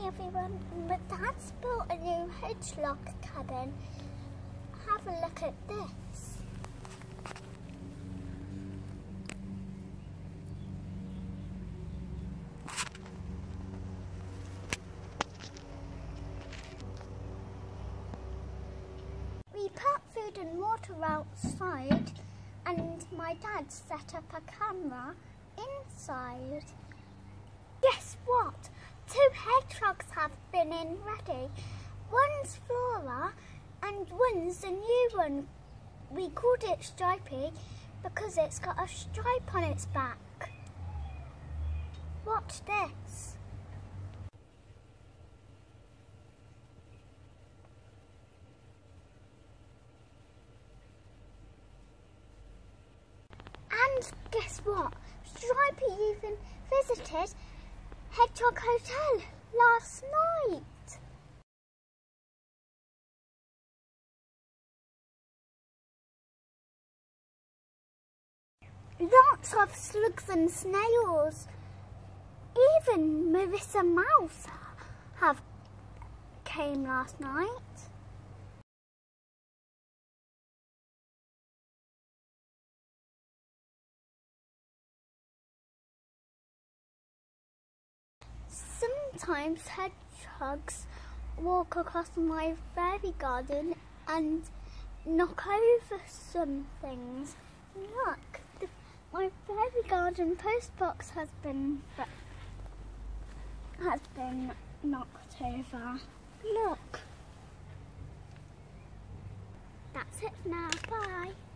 everyone, my dad's built a new hedgehog cabin. Have a look at this. We put food and water outside and my dad set up a camera inside. Guess what? 2 hedgehogs have been in ready. One's Flora and one's a new one. We called it Stripey because it's got a stripe on its back. Watch this. And guess what? Stripey even visited Hedgehog Hotel last night. Lots of slugs and snails. Even Marissa Mouse came last night. Sometimes hedgehogs walk across my fairy garden and knock over some things. Look, my fairy garden post box has been knocked over. Look. That's it now. Bye.